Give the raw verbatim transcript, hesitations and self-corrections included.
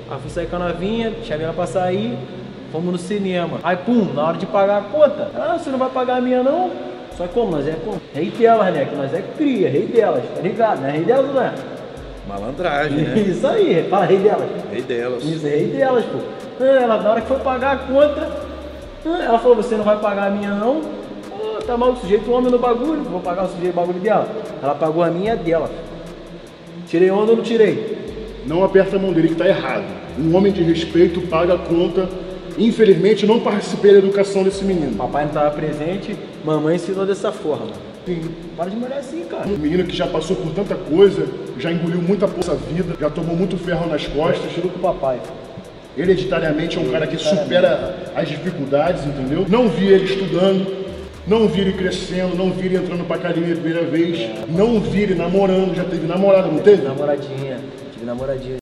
Aí fui sair com a novinha, chamei ela pra sair, fomos no cinema. Aí pum, na hora de pagar a conta, ah, você não vai pagar a minha não? Só que como, nós é como? Rei delas, né? Que nós é cria, rei delas, tá ligado? Não é rei delas, não é? Malandragem, né? Isso aí, fala rei delas. Rei delas. Isso, rei delas, pô. Ah, ela, na hora que foi pagar a conta, ah, ela falou, você não vai pagar a minha não? Oh, tá mal, o sujeito homem no bagulho, vou pagar o sujeito o bagulho dela. Ela pagou a minha e a dela. Tirei onda ou não tirei? Não aperta a mão dele que tá errado. Um homem de respeito paga a conta. Infelizmente, não participei da educação desse menino. Papai não estava presente, mamãe ensinou dessa forma. Sim, para de molhar assim, cara. Um menino que já passou por tanta coisa, já engoliu muita poça vida, já tomou muito ferro nas costas. Tirou com o papai. Hereditariamente é um cara que supera as dificuldades, entendeu? Não vi ele estudando, não vi ele crescendo, não vi ele entrando pra academia a primeira vez, é, não vi ele namorando, já teve namorada, não teve? Namoradinha, tive namoradinha.